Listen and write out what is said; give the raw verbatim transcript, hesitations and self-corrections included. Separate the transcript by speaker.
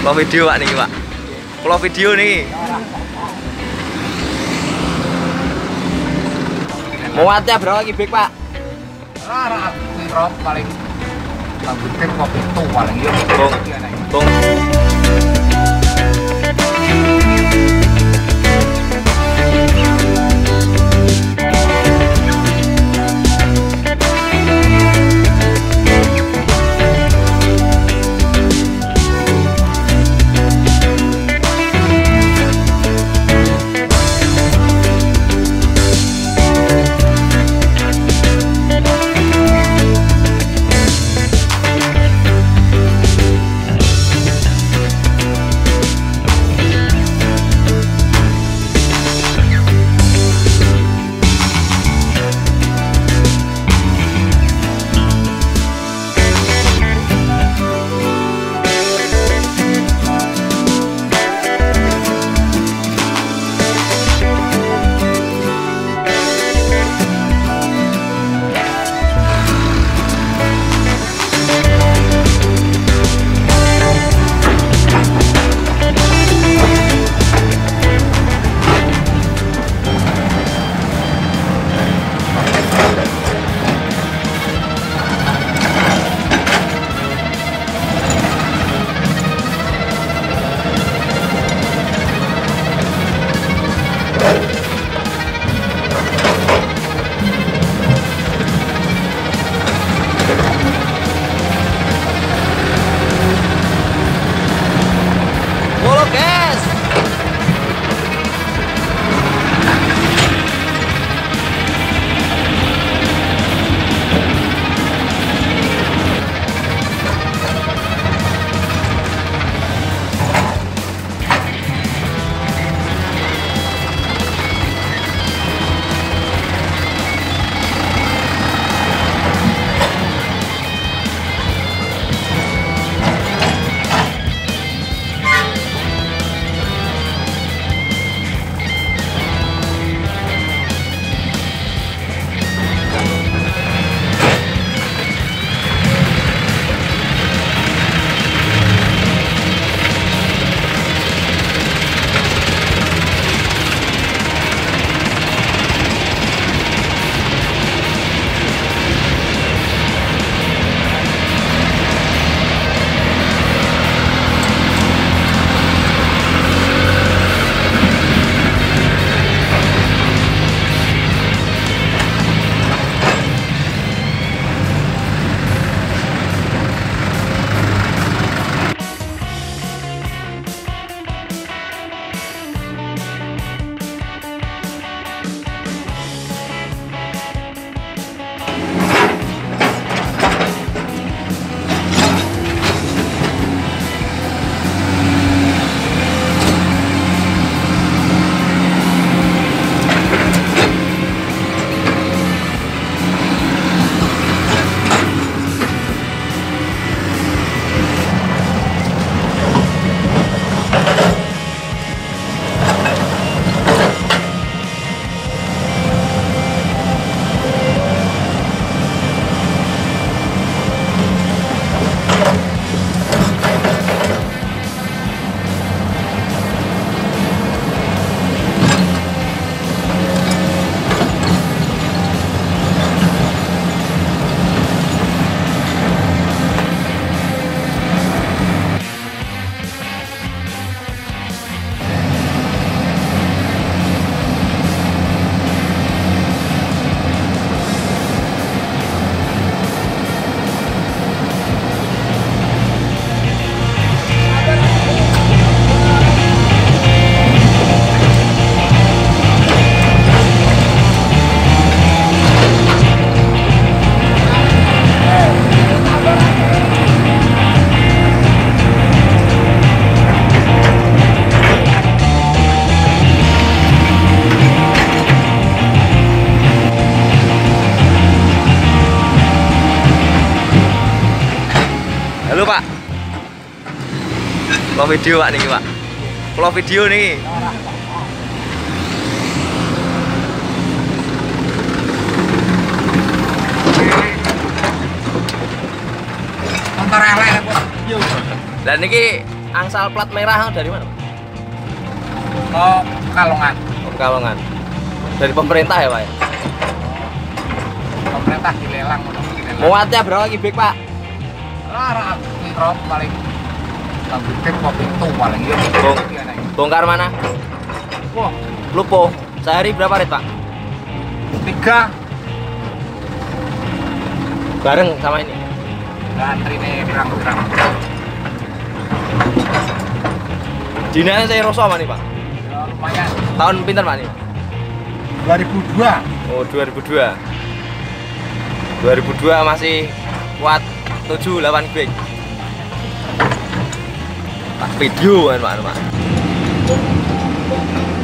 Speaker 1: Kalau video Pak nih Pak. Kalau video nih. Muatnya berapa kubik Pak?
Speaker 2: Ah, rok paling rambutnya kopi itu paling yo.
Speaker 1: Bung. Bung. Halo Pak. Kalau video Pak nih Pak. Kalau video nih.
Speaker 2: Motor elek.
Speaker 1: Dan niki angsal plat merah dari mana?
Speaker 2: Oh, Kalongan.
Speaker 1: Oh, Pekalongan. Dari pemerintah ya, Pak ya?
Speaker 2: Pemerintah dilelang untuk dilelang.
Speaker 1: Muatnya berapa kubik, Pak?
Speaker 2: Lara rob paling tabute kok itu paling iya.
Speaker 1: Bong. Bongkar mana?
Speaker 2: Wah,
Speaker 1: Lupo. Sehari berapa rit, Pak?
Speaker 2: tiga
Speaker 1: Bareng sama ini.
Speaker 2: antri nih pirang-pirang.
Speaker 1: Dinanya saya rosok apa nih, Pak?
Speaker 2: Ya, lumayan.
Speaker 1: Tahun pinter, Pak nih?
Speaker 2: dua ribu dua.
Speaker 1: Oh, dua ribu dua. dua ribu dua masih kuat tujuh delapan kubik. Pak video kan, Pak, Pak.